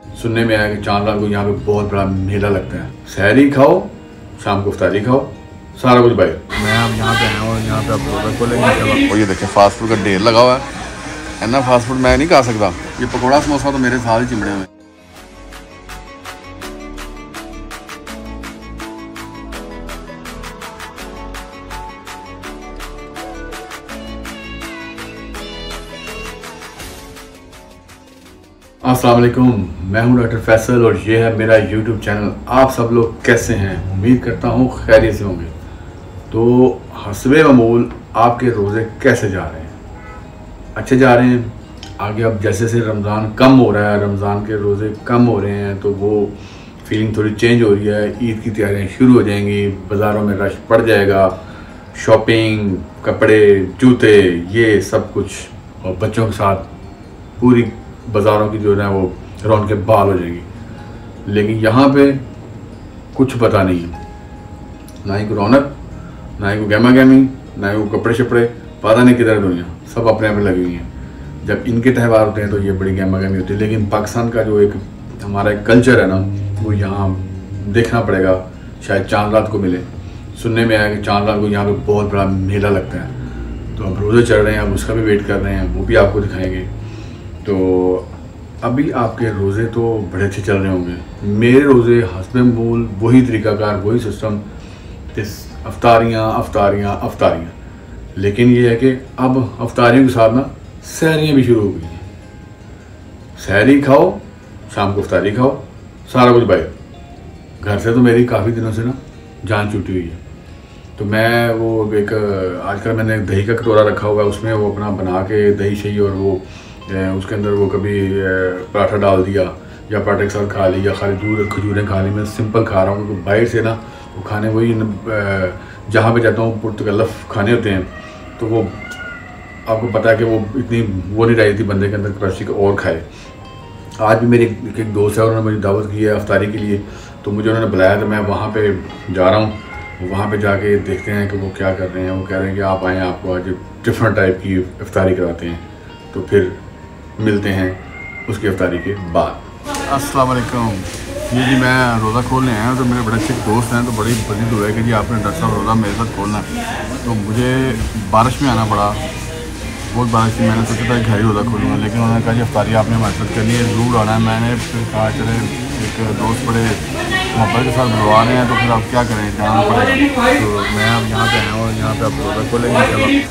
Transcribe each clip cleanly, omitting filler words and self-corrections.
सुनने में आया कि चांद रात को यहाँ पे बहुत बड़ा मेला लगता है। सहरी खाओ, शाम को इफ्तारी खाओ, सारा कुछ भाई। मैं अब यहाँ पे आया और यहाँ पे आप रोज़ा खोलेंगे। और ये देखिए फास्ट फूड का ढेर लगा हुआ है ना। फास्ट फूड मैं नहीं खा सकता। ये पकौड़ा समोसा तो मेरे साथ ही चिमड़े हुए। अस्सलाम वालेकुम, मैं हूं डॉक्टर फैसल और ये है मेरा यूट्यूब चैनल। आप सब लोग कैसे हैं? उम्मीद करता हूं खैरियत से होंगे। तो हस्बे मामूल आपके रोज़े कैसे जा रहे हैं? अच्छे जा रहे हैं? आगे अब जैसे जैसे रमज़ान कम हो रहा है, रमज़ान के रोज़े कम हो रहे हैं, तो वो फीलिंग थोड़ी चेंज हो रही है। ईद की तैयारियाँ शुरू हो जाएंगी, बाज़ारों में रश पड़ जाएगा, शॉपिंग, कपड़े, जूते, ये सब कुछ, और बच्चों के साथ पूरी बाज़ारों की जो है वो रौनकें बहाल हो जाएगी। लेकिन यहाँ पे कुछ पता नहीं है, ना ही कोई रौनक, ना ही कोई गहमा गहमी, ना ही कोई कपड़े शपड़े, पता नहीं किधर दुनिया, सब अपने आप में लगी हुई हैं। जब इनके त्यौहार होते हैं तो ये बड़ी गहमा गहमी होती है। लेकिन पाकिस्तान का जो एक हमारा एक कल्चर है ना, वो यहाँ देखना पड़ेगा। शायद चांद रात को मिले। सुनने में आया कि चांद रात को यहाँ पे बहुत बड़ा मेला लगता है। तो अब रोज़े चल रहे हैं, अब उसका भी वेट कर रहे हैं, वो भी आपको दिखाएंगे। तो अभी आपके रोज़े तो बड़े अच्छे चल रहे होंगे। मेरे रोज़े हस्बे मूल वही तरीक़ाकार, वही सिस्टम, अफ्तारियाँ। लेकिन ये है कि अब अफ्तारियों के साथ ना सहरियाँ भी शुरू हो गई हैं। सहरी खाओ, शाम को इफ्तारी खाओ, सारा कुछ भाई। घर से तो मेरी काफ़ी दिनों से ना जान छूटी हुई है। तो मैं वो एक आजकल मैंने दही का कटोरा रखा हुआ है, उसमें वो अपना बना के दही शही और वो उसके अंदर वो कभी पराठा डाल दिया या पराठे के साथ खा ली, या खाली दूध खजूरें खा ली। मैं सिंपल खा रहा हूँ क्योंकि बाहर से ना वो खाने वही जहाँ पे जाता हूँ पुरतकल्लफ खाने होते हैं। तो वो आपको पता है कि वो इतनी वो नहीं रही थी बंदे के अंदर कैपेसिटी को और खाए। आज भी मेरी एक दोस्त है, उन्होंने मुझे दावत की है इफ्तारी के लिए, तो मुझे उन्होंने बुलाया, तो मैं वहाँ पे जा रहा हूँ। वहाँ पे जाके देखते हैं कि वो क्या कर रहे हैं। वो कह रहे हैं कि आप आएँ, आपको आज डिफरेंट टाइप की इफ्तारी कराते हैं। तो फिर मिलते हैं उसकी इफ्तारी के बाद। अस्सलाम वालेकुम। जी मैं रोज़ा खोलने आया हूँ। तो मेरे बड़े अच्छे दोस्त हैं, तो बड़ी बड़ी दुआ है कि जी आपने डॉक्टर साहब रोज़ा मेरे साथ खोलना है। तो मुझे बारिश में आना पड़ा, बहुत बारिश थी। मैंने सोचा था घर ही रोज़ा खोलूँगा, लेकिन उन्होंने कहा कि इफ्तारी आपने हमारे साथ करनी है, ज़रूर आना है। मैंने फिर कहा चले, एक दोस्त बड़े मोहब्बत के साथ बुलवा रहे हैं, तो फिर आप क्या करें, जाना पड़ेगा। तो मैं अब यहाँ पे आया हूँ और यहाँ पे आप रोज़ा खोलेंगे।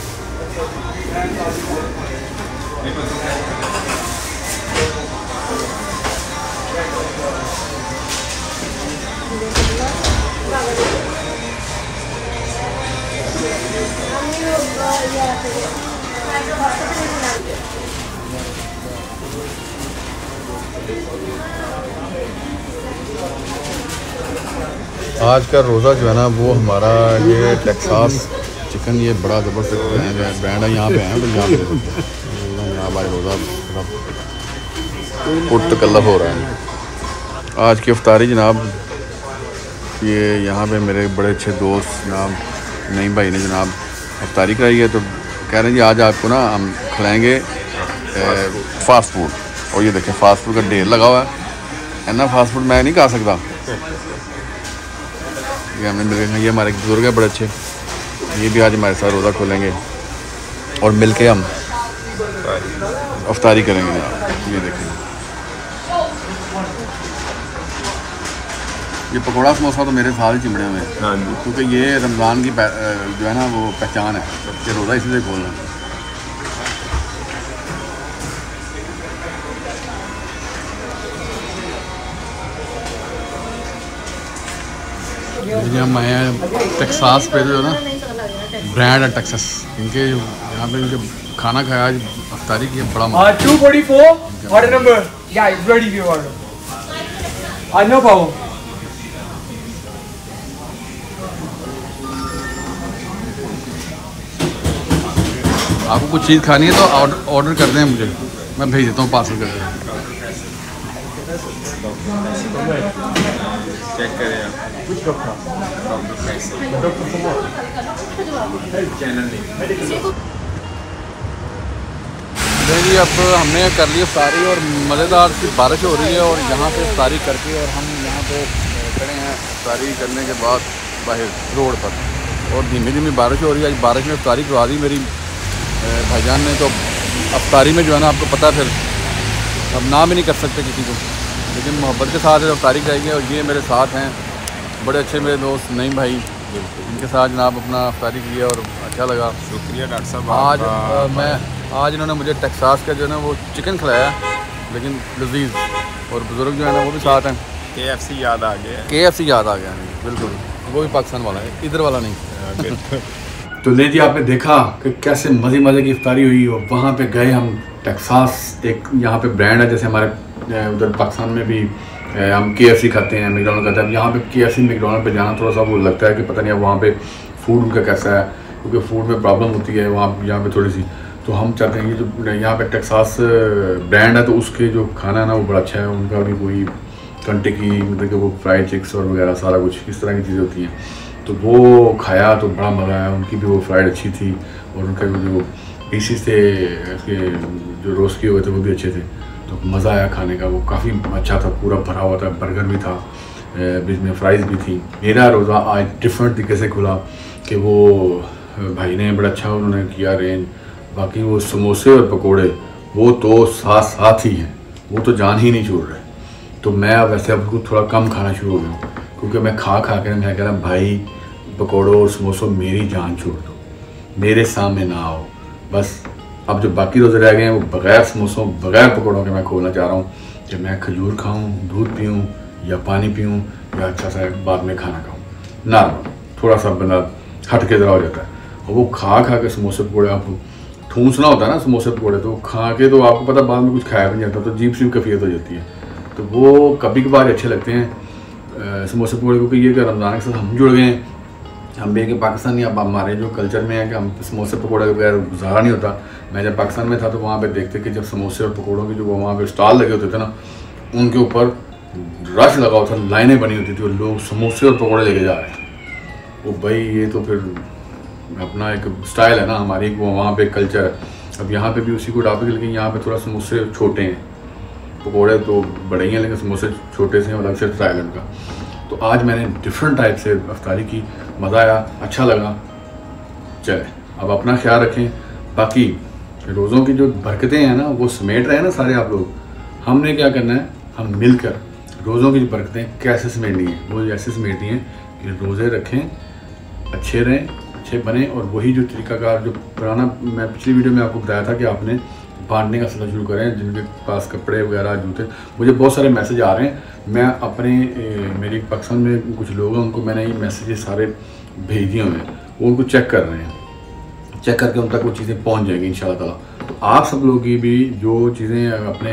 आज का रोज़ा जो है ना, वो हमारा ये टेक्सास चिकन, ये बड़ा ज़बरदस्त ब्रांड है। यहाँ पे हैं तो यहाँ पे यहाँ भाई रोज़ा पुरतकल्लफ हो रहा है। आज की इफ्तारी जनाब, ये यहाँ पे मेरे बड़े अच्छे दोस्त जनाब नईम भाई ने जनाब इफ्तारी कराई है। तो कह रहे हैं जी आज आपको ना हम खिलाएँगे फ़ास्ट फूड। और ये देखें फ़ास्ट फूड का ढेर लगा हुआ है ना। फ़ास्ट फूड मैं नहीं खा सकता। ये हमने मिल, ये हमारे बुजुर्ग हैं बड़े अच्छे, ये भी आज हमारे साथ रोज़ा खोलेंगे और मिल के हम इफ्तारी करेंगे। ये देखें, ये पकौड़ा समोसा तो मेरे साथ ही चिमड़े हुए हैं, क्योंकि ये रमज़ान की जो है ना वो पहचान है कि रोज़ा इसी से खोलना। हम आए हैं टेक्सास पे, जो है ना ब्रांड है टेक्सास, इनके यहाँ पे इनके खाना खाया, आज इफ्तारी की बड़ा 244 order number. Yeah, it's ready for order. No problem. आपको कुछ चीज़ खानी है तो ऑर्डर कर दें मुझे, मैं भेज देता हूँ पार्सल कर दें। चेक करें आप। डॉक्टर फैसल चैनल नहीं। नहीं जी, अब हमने कर ली इफ्तारी और मज़ेदार सी बारिश हो रही है और यहाँ पे इफ्तारी करके और हम यहाँ पे खड़े हैं इफ्तारी करने के बाद बाहर रोड पर और धीमी धीमी बारिश हो रही है। आज बारिश में इफ्तारी करवा दी मेरी भाईजान ने। तो इफ्तारी में जो है ना, आपको पता फिर अब नाम ही नहीं कर सकते किसी को, लेकिन मोहब्बत के साथ इफ्तारी कराएंगे। और ये मेरे साथ हैं बड़े अच्छे मेरे दोस्त नईम भाई, इनके साथ जनाब अपना इफ्तारी किया और अच्छा लगा। शुक्रिया डॉक्टर साहब। आज इन्होंने मुझे टेक्सास का जो है ना वो चिकन खिलाया, लेकिन लजीज, और बुज़ुर्ग जो है ना वो भी साथ हैं। KFC याद आ गया। KFC याद आ गया, बिल्कुल, वो भी पाकिस्तान वाला है, इधर वाला नहीं। तो ले जी, आपने देखा कि कैसे मज़े की इफ्तारी हुई और वहाँ पे गए हम टेक्सास। एक यहाँ पे ब्रांड है, जैसे हमारे उधर पाकिस्तान में भी हम KFC खाते हैं, मैकडॉनल्ड खाते हैं। यहाँ पे KFC मैकडॉनल्ड पे जाना थोड़ा सा वो लगता है कि पता नहीं अब वहाँ पे फूड उनका कैसा है, क्योंकि फूड में प्रॉब्लम होती है वहाँ यहाँ पे थोड़ी सी। तो हम चाहते हैं कि जो यहाँ पे टेक्सास ब्रांड है तो उसके जो खाना है ना वो बड़ा अच्छा है। उनका भी कोई कंटेकी, मतलब कि वो फ्राइड चिक्स और वगैरह सारा कुछ इस तरह की चीज़ें होती हैं। तो वो खाया तो बड़ा मज़ा आया। उनकी भी वो फ्राइड अच्छी थी और उनके जो पीसीस थे उसके जो रोस्ट किए हुए थे वो भी अच्छे थे। तो मज़ा आया खाने का, वो काफ़ी अच्छा था, पूरा भरा हुआ था। बर्गर भी था, बीच में फ्राइज़ भी थी। मेरा रोज़ा आज डिफरेंट तरीके से खुला कि वो भाई ने बड़ा अच्छा उन्होंने किया रेंज। बाकी वो समोसे और पकोड़े वो तो साथ साथ ही हैं, वो तो जान ही नहीं छोड़ रहे। तो मैं अब वैसे अब थोड़ा कम खाना शुरू हो गया, क्योंकि मैं खा के मैं कह रहा भाई पकोड़ों और समोसों मेरी जान छोड़ दो, मेरे सामने ना आओ। बस अब जो बाकी रोज़े रह गए हैं वो बग़ैर समोसों बग़ैर पकौड़ों के मैं खोलना चाह रहा हूँ कि मैं खजूर खाऊँ, दूध पीऊँ या पानी पीऊँ या अच्छा सा बाद में खाना खाऊँ। नॉर्मल थोड़ा सा बंदा हट के ज़रा हो जाता है। और वो खा के समोसे पकौड़े, आप ठूंसना होता है ना समोसे पकौड़े, तो खा के तो आपको पता बाद में कुछ खाया भी नहीं जाता, तो अजीब सी कैफियत हो जाती है। तो वो कभी कभार अच्छे लगते हैं समोसे पकौड़े, क्योंकि ये रमज़ान के साथ हम जुड़ गए हैं। हम भी कि पाकिस्तानी अब हमारे जो कल्चर में है कि हम समोसे पकौड़े के बगैर गुजारा नहीं होता। मैं जब पाकिस्तान में था तो वहाँ पे देखते कि जब समोसे और पकौड़ों के जो वहाँ पे स्टॉल लगे होते थे ना, उनके ऊपर रश लगा होता था, लाइनें बनी होती थी और लोग समोसे और पकौड़े लेके जा रहे हैं। वो भाई ये तो फिर अपना एक स्टाइल है ना हमारी, वो वहाँ पे कल्चर है। अब यहाँ पे भी उसी को टॉपिक, लेकिन यहाँ पे थोड़ा समोसे छोटे हैं, पकौड़े तो बड़े ही हैं, लेकिन समोसे छोटे से अलग से स्टाइल है उनका। तो आज मैंने डिफरेंट टाइप से इफ्तारी की, मज़ा आया, अच्छा लगा। चलें अब अपना ख्याल रखें। बाकी रोज़ों की जो बरकतें हैं ना वो समेट रहे हैं ना सारे आप लोग। हमने क्या करना है, हम मिलकर रोज़ों की जो बरकतें कैसे समेटनी है वो ऐसे समेटनी है कि रोज़े रखें, अच्छे रहें, अच्छे बने। और वही जो तरीकाकार जो पुराना मैं पिछली वीडियो में आपको बताया था कि आपने बांटने का सिलसिला शुरू करें, जिनके पास कपड़े वगैरह जूते। मुझे बहुत सारे मैसेज आ रहे हैं, मैं अपने मेरी पाकिस्तान में कुछ लोग हैं उनको मैंने ये मैसेजेस सारे भेज दिए हुए हैं, वो उनको चेक कर रहे हैं, चेक करके उन तक वो चीज़ें पहुंच जाएंगी इंशाल्लाह ताला। तो आप सब लोग की भी जो चीज़ें अपने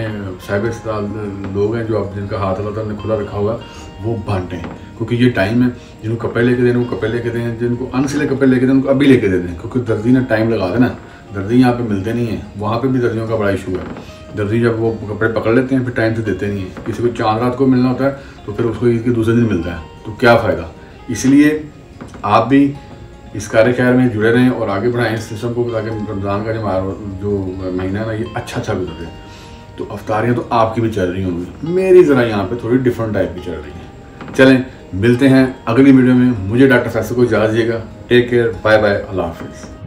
साहिब लोग हैं जो आप जिनका हाथ अल्लाह ताला ने खुला रखा हुआ वो बांटें, क्योंकि ये टाइम है। जिनको कपड़े लेके दें वो कपड़े लेके दें, जिनको अनसिले कपड़े लेके दें उनको अभी लेके दे दें, क्योंकि दर्जी ने टाइम लगा देना। दर्जी यहाँ पे मिलते नहीं हैं, वहाँ पे भी दर्जियों का बड़ा इशू है। दर्जी जब वो कपड़े पकड़ लेते हैं फिर टाइम से देते नहीं है। किसी को चांद रात को मिलना होता है तो फिर उसको ईद के दूसरे दिन मिलता है, तो क्या फ़ायदा। इसलिए आप भी इस कार्य खैर में जुड़े रहें और आगे बढ़ाएं इस सिस्टम को, ताकि रमज़ान का जो महीना है ना ये अच्छा गुजरे। तो अफ्तारियाँ तो आपकी भी चल रही होंगी, मेरी ज़रा यहाँ पे थोड़ी डिफरेंट टाइप की चल रही है। चलें मिलते हैं अगली वीडियो में। मुझे डॉक्टर फैसल को इजाज़त दीजिएगा। टेक केयर, बाय बाय, अल्लाह हाफिज़।